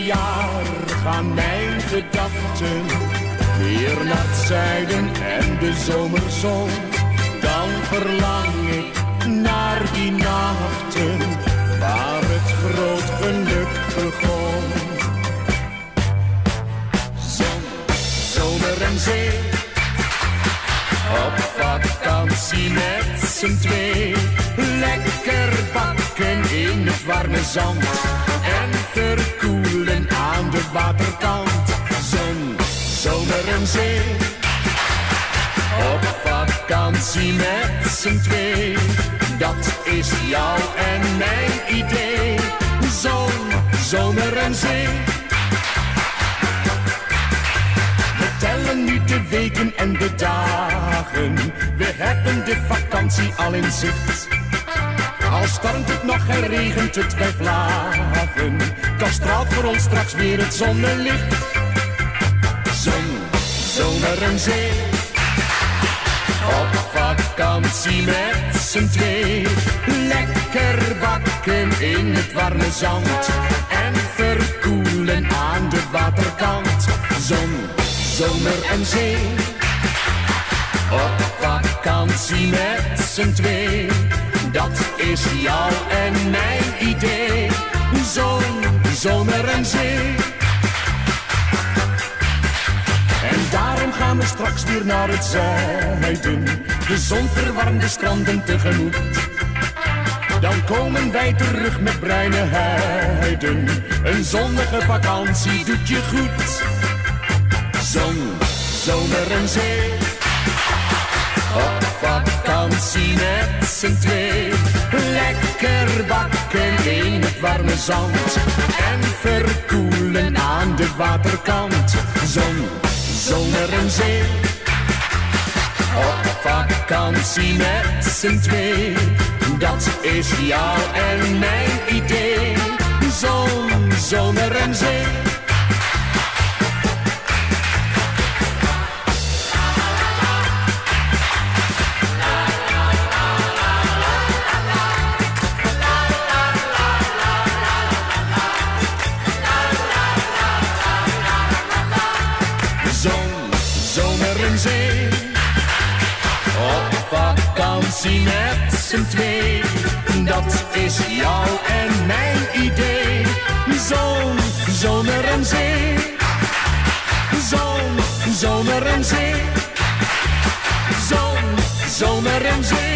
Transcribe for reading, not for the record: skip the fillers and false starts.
jaar gaan mijn gedachten weer naar het zuiden en de zomerzon. Dan verlang ik naar die nachten waar het groot geluk begon. Zon, zomer en zee, op vakantie met z'n twee. Lekker bakken in het warme zand en verkoelen aan de waterkant. Zon, zomer en zee, op vakantie met z'n twee. Dat is jou en mijn idee. Zon, zomer en zee. We tellen nu de weken en de dagen. We hebben de vakantie al in zicht. Al stormt het nog en regent het bij vlagen, dan straalt voor ons straks weer het zonnelicht. Zon, zomer en zee, op vakantie met z'n twee. Lekker bakken in het warme zand en verkoelen aan de waterkant. Zon, zomer en zee, op vakantie met z'n twee. Dat is jou en mijn idee. Zon, zomer en zee. En daarom gaan we straks weer naar het zuiden, de zon verwarmt de stranden tegemoet. Dan komen wij terug met bruine huiden. Een zonnige vakantie doet je goed. Zon, zomer en zee, op vakantie met z'n twee. Lekker bakken in het warme zand en verkoelen aan de waterkant. Zon, zomer en zee, op vakantie met z'n twee. Dat is jou en mijn idee. Zon, zomer en zee. Op vakantie met z'n twee. Dat is jou en mijn idee. Zon, zomer en zee. Zon, zomer en zee. Zon, zomer en zee.